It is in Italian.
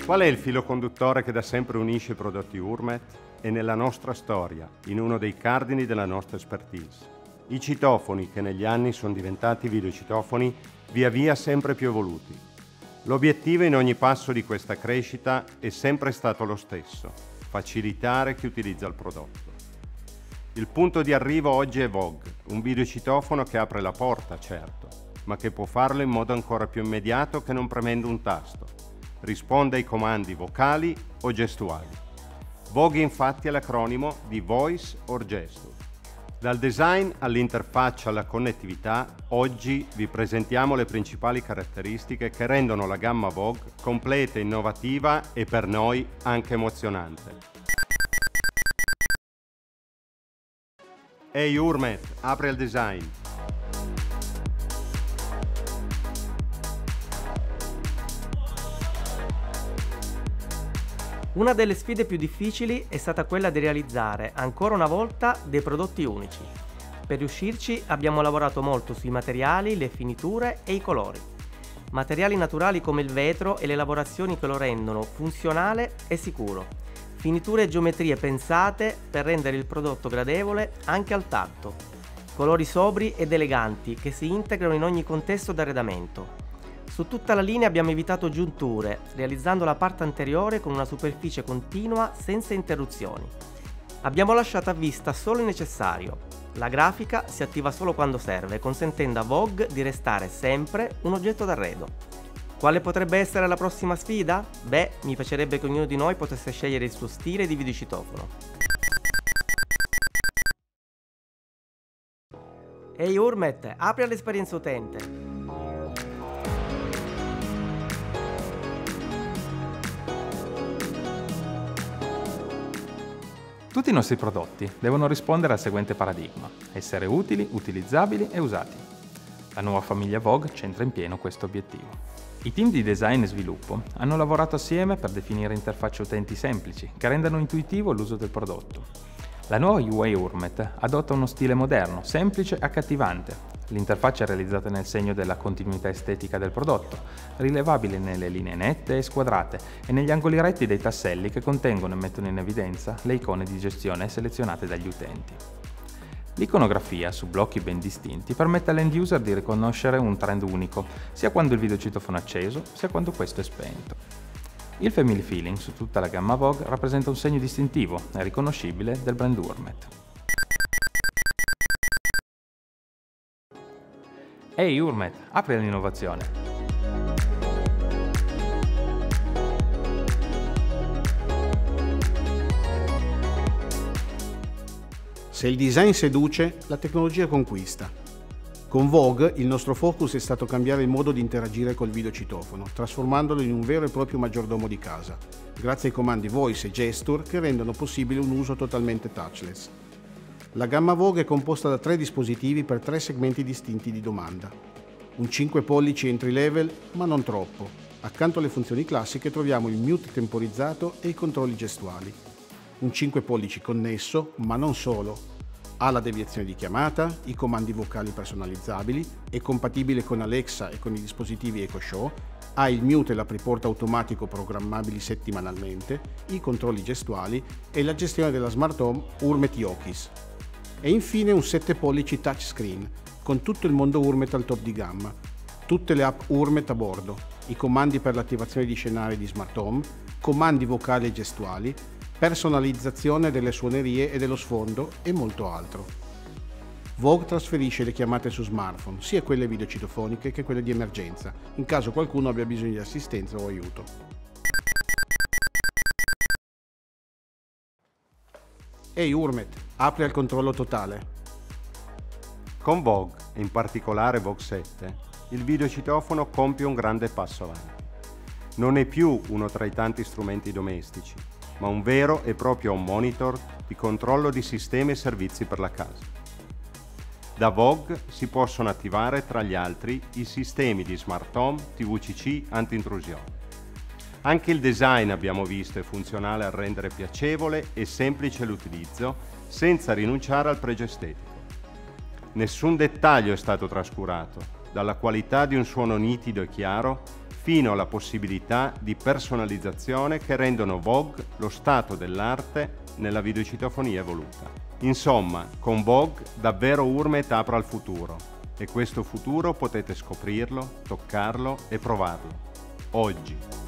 Qual è il filo conduttore che da sempre unisce i prodotti Hurmet e nella nostra storia, in uno dei cardini della nostra expertise? I citofoni che negli anni sono diventati videocitofoni via via sempre più evoluti. L'obiettivo in ogni passo di questa crescita è sempre stato lo stesso: facilitare chi utilizza il prodotto. Il punto di arrivo oggi è Vogue, un videocitofono che apre la porta, certo, ma che può farlo in modo ancora più immediato che non premendo un tasto. Risponde ai comandi vocali o gestuali. Vogue infatti è l'acronimo di Voice or Gesture. Dal design all'interfaccia alla connettività, oggi vi presentiamo le principali caratteristiche che rendono la gamma Vogue completa, innovativa e per noi anche emozionante. Ehi Hurmet, apri al design! Una delle sfide più difficili è stata quella di realizzare ancora una volta dei prodotti unici. Per riuscirci abbiamo lavorato molto sui materiali, le finiture e i colori. Materiali naturali come il vetro e le lavorazioni che lo rendono funzionale e sicuro. Finiture e geometrie pensate per rendere il prodotto gradevole anche al tatto. Colori sobri ed eleganti che si integrano in ogni contesto d'arredamento. Su tutta la linea abbiamo evitato giunture, realizzando la parte anteriore con una superficie continua senza interruzioni. Abbiamo lasciato a vista solo il necessario. La grafica si attiva solo quando serve, consentendo a Vogue di restare sempre un oggetto d'arredo. Quale potrebbe essere la prossima sfida? Beh, mi piacerebbe che ognuno di noi potesse scegliere il suo stile di videocitofono. Ehi Hurmet, apri all'esperienza utente! Tutti i nostri prodotti devono rispondere al seguente paradigma: essere utili, utilizzabili e usati. La nuova famiglia Vogue centra in pieno questo obiettivo. I team di design e sviluppo hanno lavorato assieme per definire interfacce utenti semplici che rendano intuitivo l'uso del prodotto. La nuova UI Hurmet adotta uno stile moderno, semplice e accattivante. L'interfaccia è realizzata nel segno della continuità estetica del prodotto, rilevabile nelle linee nette e squadrate e negli angoli retti dei tasselli che contengono e mettono in evidenza le icone di gestione selezionate dagli utenti. L'iconografia su blocchi ben distinti permette all'end user di riconoscere un trend unico, sia quando il videocitofono è acceso, sia quando questo è spento. Il family feeling su tutta la gamma Vogue rappresenta un segno distintivo e riconoscibile del brand Hurmet. Ehi Hurmet, apri all'innovazione! Se il design seduce, la tecnologia conquista. Con Vogue il nostro focus è stato cambiare il modo di interagire col videocitofono, trasformandolo in un vero e proprio maggiordomo di casa, grazie ai comandi Voice e Gesture che rendono possibile un uso totalmente touchless. La gamma Vogue è composta da 3 dispositivi per 3 segmenti distinti di domanda. Un 5 pollici entry level, ma non troppo. Accanto alle funzioni classiche troviamo il mute temporizzato e i controlli gestuali. Un 5 pollici connesso, ma non solo. Ha la deviazione di chiamata, i comandi vocali personalizzabili, è compatibile con Alexa e con i dispositivi Echo Show, ha il mute e l'apriporta automatico programmabili settimanalmente, i controlli gestuali e la gestione della smart home Hurmet Yokis. E infine un 7 pollici touchscreen, con tutto il mondo Hurmet al top di gamma, tutte le app Hurmet a bordo, i comandi per l'attivazione di scenari di smart home, comandi vocali e gestuali, personalizzazione delle suonerie e dello sfondo e molto altro. Vogue trasferisce le chiamate su smartphone, sia quelle videocitofoniche che quelle di emergenza, in caso qualcuno abbia bisogno di assistenza o aiuto. Ehi Hurmet, apri al controllo totale. Con Vogue, e in particolare Vogue 7, il videocitofono compie un grande passo avanti. Non è più uno tra i tanti strumenti domestici, ma un vero e proprio monitor di controllo di sistemi e servizi per la casa. Da Vogue si possono attivare, tra gli altri, i sistemi di Smart Home, TVCC, anti-intrusione. Anche il design, abbiamo visto, è funzionale a rendere piacevole e semplice l'utilizzo, senza rinunciare al pregio estetico. Nessun dettaglio è stato trascurato, dalla qualità di un suono nitido e chiaro, fino alla possibilità di personalizzazione che rendono Vogue lo stato dell'arte nella videocitofonia evoluta. Insomma, con Vogue davvero Urmet apre al futuro e questo futuro potete scoprirlo, toccarlo e provarlo. Oggi.